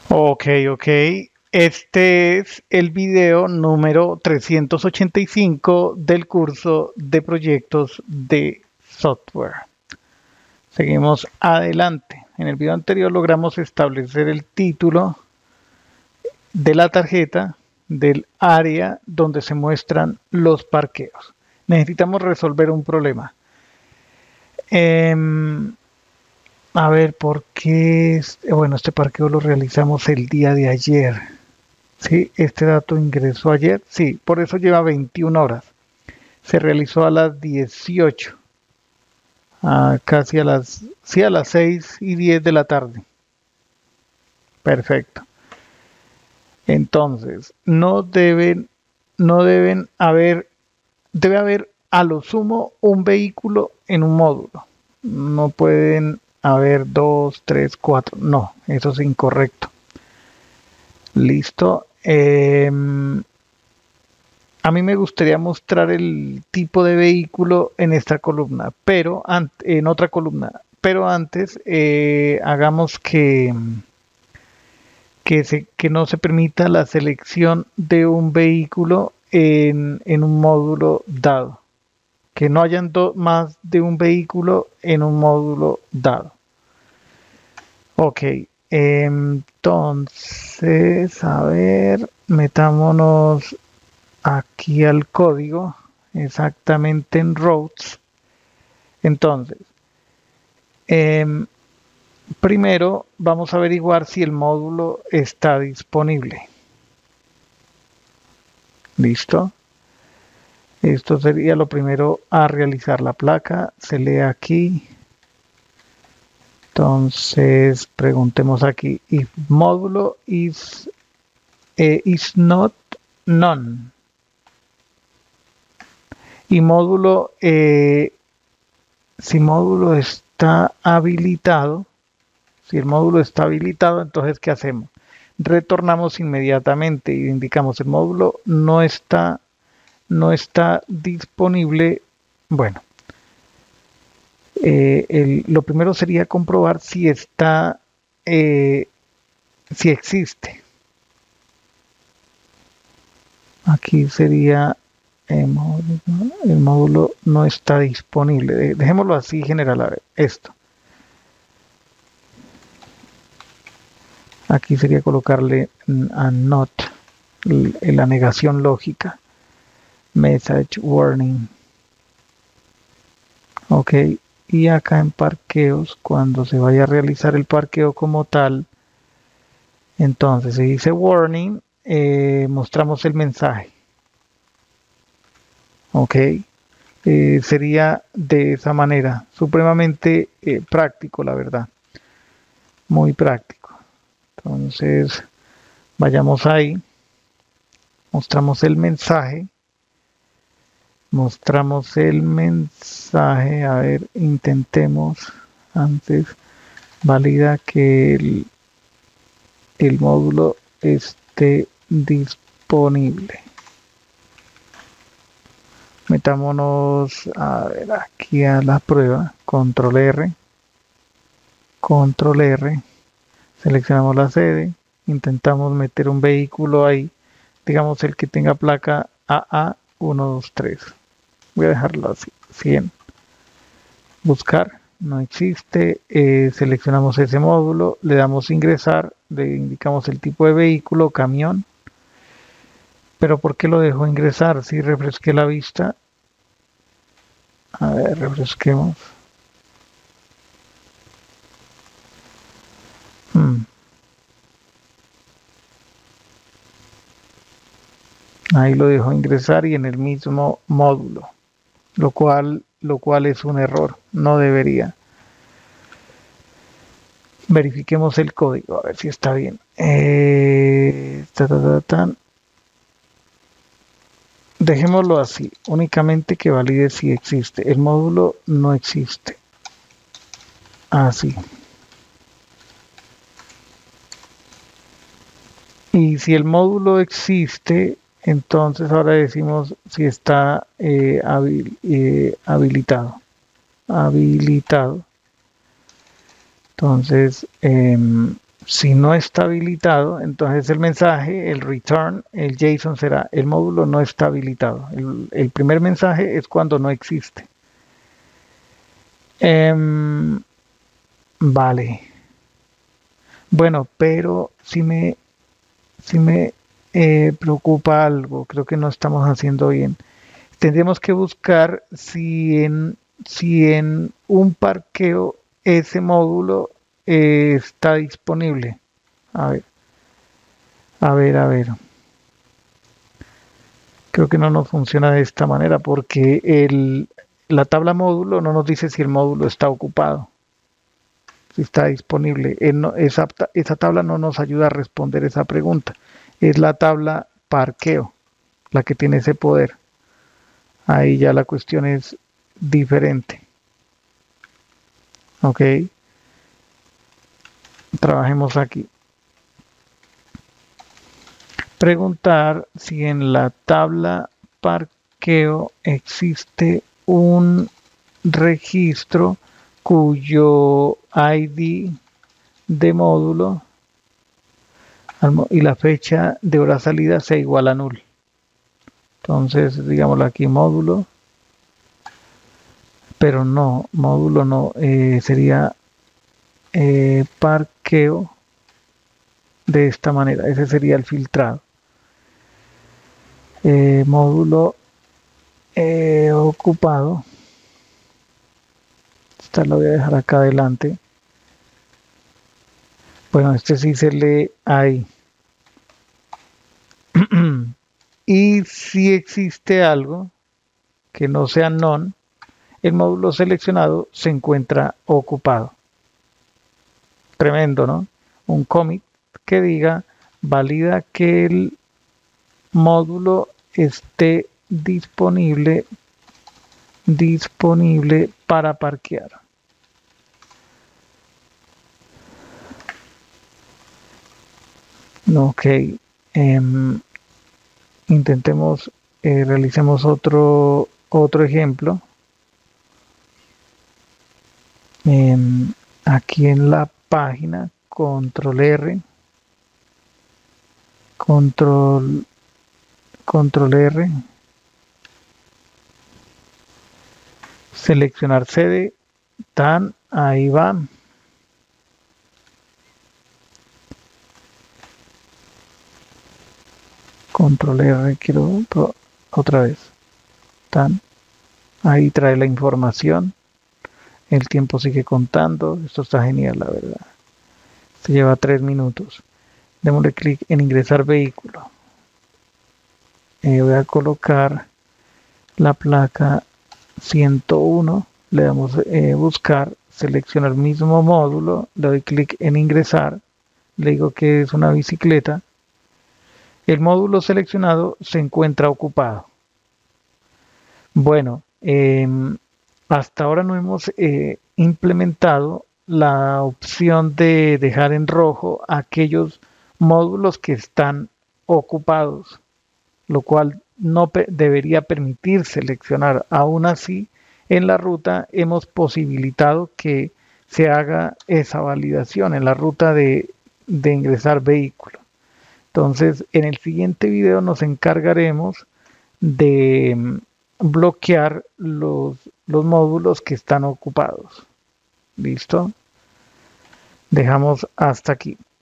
Ok, ok. Este es el video número 385 del curso de proyectos de software. Seguimos adelante. En el video anterior logramos establecer el título de la tarjeta del área donde se muestran los parqueos. Necesitamos resolver un problema. Em, a ver, ¿por qué? Bueno, este parqueo lo realizamos el día de ayer. Sí, este dato ingresó ayer. Sí, por eso lleva 21 horas. Se realizó a las 18, casi sí, a las 6:10 de la tarde. Perfecto. Entonces, no deben haber, debe haber a lo sumo un vehículo en un módulo. No pueden haber dos, tres, cuatro. No, eso es incorrecto. Listo. A mí me gustaría mostrar el tipo de vehículo en esta columna, pero en otra columna. Pero antes hagamos que no se permita la selección de un vehículo en un módulo dado. Que no hayan más de un vehículo en un módulo dado. Ok, entonces, a ver, metámonos aquí al código, exactamente en routes. Entonces, em, primero vamos a averiguar si el módulo está disponible. ¿Listo? Esto sería lo primero a realizar. La placa se lee aquí. Entonces, preguntemos aquí, if módulo is not none. Y módulo, si módulo está habilitado, si el módulo está habilitado, entonces ¿qué hacemos? Retornamos inmediatamente y indicamos el módulo no está disponible. Bueno, lo primero sería comprobar si si existe. Aquí sería el módulo no está disponible. Dejémoslo así general. A ver, esto. Aquí sería colocarle a not la negación lógica. Message warning. Ok. Y acá en parqueos, cuando se vaya a realizar el parqueo como tal, entonces si dice warning, mostramos el mensaje. Ok. Sería de esa manera, supremamente práctico, la verdad, muy práctico. Entonces, vayamos ahí, mostramos el mensaje, a ver, intentemos antes, valida que el módulo esté disponible. Metámonos a ver aquí a la prueba, control R, seleccionamos la sede, intentamos meter un vehículo ahí, digamos el que tenga placa AA123. Voy a dejarlo así, 100. Buscar, no existe, seleccionamos ese módulo, le damos ingresar, le indicamos el tipo de vehículo, camión, pero ¿por qué lo dejo ingresar? Si refresqué la vista, a ver, refresquemos. Ahí lo dejo ingresar y en el mismo módulo, lo cual es un error, no debería. Verifiquemos el código, a ver si está bien. Dejémoslo así, únicamente que valide si existe. El módulo no existe. Así. Y si el módulo existe, entonces ahora decimos si está habilitado. Habilitado. Entonces, Si no está habilitado, entonces el mensaje, el return, el JSON será el módulo no está habilitado. El primer mensaje es cuando no existe. Vale. Bueno, pero si me preocupa algo, creo que no estamos haciendo bien. Tendremos que buscar si en un parqueo ese módulo está disponible. A ver, a ver. Creo que no nos funciona de esta manera porque la tabla módulo no nos dice si el módulo está ocupado, si está disponible. Esa tabla no nos ayuda a responder esa pregunta. Es la tabla parqueo la que tiene ese poder. Ahí ya la cuestión es diferente. Ok, trabajemos aquí. Preguntar si en la tabla parqueo existe un registro cuyo ID de módulo y la fecha de hora salida sea igual a null. Entonces, digámoslo aquí, módulo, pero no, módulo no, sería parqueo de esta manera. Ese sería el filtrado. Módulo ocupado. Esta lo voy a dejar acá adelante. Bueno, este sí se lee ahí. Y si existe algo que no sea none, el módulo seleccionado se encuentra ocupado. Tremendo, ¿no? Un commit que diga valida que el módulo esté disponible para parquear. Ok, intentemos, realicemos otro ejemplo. Aquí en la página, control R, control R, seleccionar sede, tan, ahí va. Control R, quiero otra vez. Tan, ahí trae la información. El tiempo sigue contando. Esto está genial, la verdad. Se lleva 3 minutos. Démosle clic en ingresar vehículo. Voy a colocar la placa 101. Le damos buscar, selecciono el mismo módulo, le doy clic en ingresar, le digo que es una bicicleta. El módulo seleccionado se encuentra ocupado. Bueno, hasta ahora no hemos implementado la opción de dejar en rojo aquellos módulos que están ocupados, lo cual no debería permitir seleccionar. Aún así, en la ruta hemos posibilitado que se haga esa validación en la ruta de ingresar vehículo. Entonces, en el siguiente video nos encargaremos de bloquear los módulos que están ocupados. ¿Listo? Dejamos hasta aquí.